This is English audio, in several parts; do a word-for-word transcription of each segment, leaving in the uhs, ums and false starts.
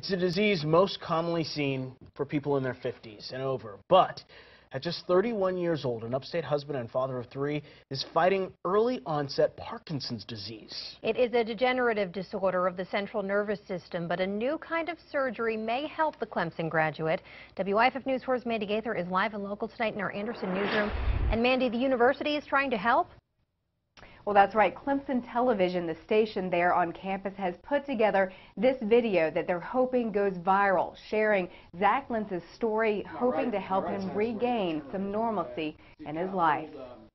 It's a disease most commonly seen for people in their fifties and over, but at just thirty-one years old, an upstate husband and father of three is fighting early onset Parkinson's disease. It is a degenerative disorder of the central nervous system, but a new kind of surgery may help the Clemson graduate. W Y F F News four's Mandy Gaither is live and local tonight in our Anderson newsroom. And Mandy, the university is trying to help? Well, that's right. Clemson Television, the station there on campus, has put together this video that they're hoping goes viral, sharing Zach Lentz's story, hoping to help him regain some normalcy in his life.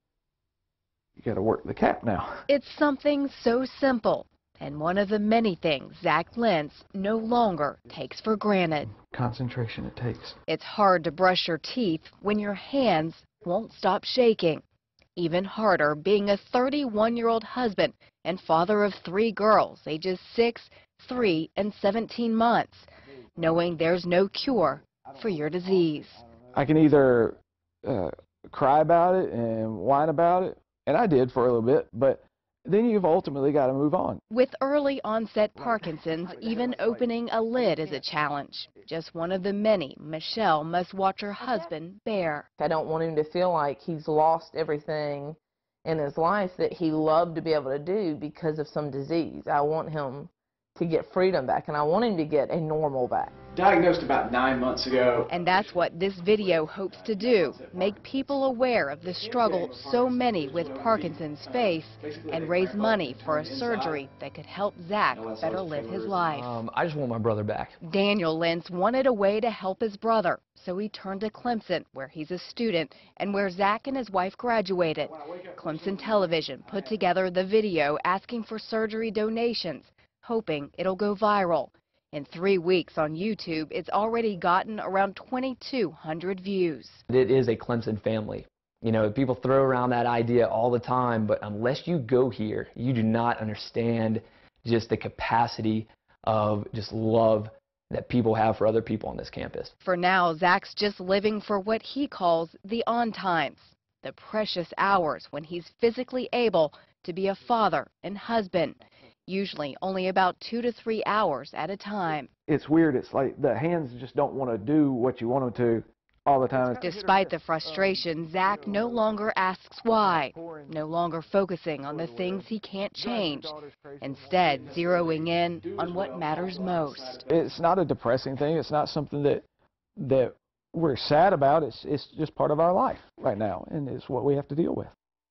You got to work the cap now. It's something so simple, and one of the many things Zach Lentz no longer takes for granted. Concentration it takes. It's hard to brush your teeth when your hands won't stop shaking. Even harder being a thirty-one-year-old husband and father of three girls, ages six, three, and seventeen months, knowing there's no cure for your disease. I can either uh, cry about it and whine about it, and I did for a little bit, but then you've ultimately got to move on. With early onset Parkinson's, even opening a lid is a challenge. Just one of the many Michelle must watch her husband bear. I don't want him to feel like he's lost everything in his life that he loved to be able to do because of some disease. I want him to get freedom back, and I want him to get a normal back. Diagnosed about nine months ago. And that's what this video hopes to do, make people aware of the struggle so many with Parkinson's face and raise money for a surgery that could help Zach better live his life. Um, I just want my brother back. Daniel Lentz wanted a way to help his brother, so he turned to Clemson, where he's a student and where Zach and his wife graduated. Clemson Television put together the video asking for surgery donations, hoping it'll go viral. In three weeks on YouTube, it's already gotten around twenty-two hundred views. It is a Clemson family. You know, people throw around that idea all the time, but unless you go here, you do not understand just the capacity of just love that people have for other people on this campus. For now, Zach's just living for what he calls the on times, the precious hours when he's physically able to be a father and husband. Usually only about two to three hours at a time. It's weird. It's like the hands just don't want to do what you want them to all the time. Despite the frustration, Zach no longer asks why, no longer focusing on the things he can't change, instead zeroing in on what matters most. It's not a depressing thing. It's not something that that we're sad about. It's, it's just part of our life right now, and it's what we have to deal with.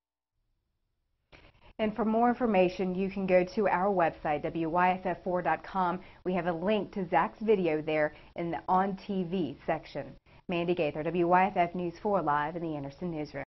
And for more information, you can go to our website, W Y F F four dot com. We have a link to Zach's video there in the On T V section. Mandy Gaither, W Y F F News four Live in the Anderson newsroom.